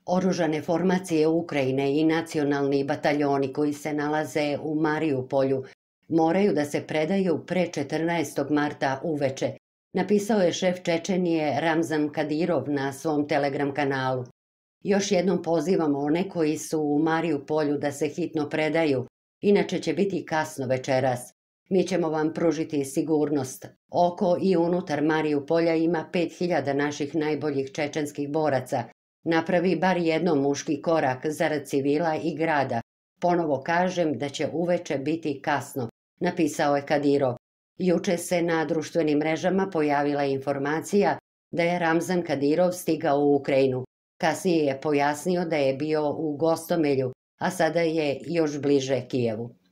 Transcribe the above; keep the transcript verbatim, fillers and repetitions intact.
Oružane formacije Ukrajine i nacionalni bataljoni koji se nalaze u Marijupolju moraju da se predaju pre četrnaestog marta uveče, napisao je šef Čečenije Ramzan Kadirov na svom Telegram kanalu. Još jednom pozivam one koji su u Marijupolju da se hitno predaju, inače će biti kasno večeras. Mi ćemo vam pružiti sigurnost. Oko i unutar Marijupolja ima pet hiljada naših najboljih čečenskih boraca. Napravi bar jednom muški korak zarad civila i grada. Ponovo kažem da će uveče biti kasno, napisao je Kadirov. Juče se na društvenim mrežama pojavila informacija da je Ramzan Kadirov stigao u Ukrajinu. Kasnije je pojasnio da je bio u Gostomelju, a sada je još bliže Kijevu.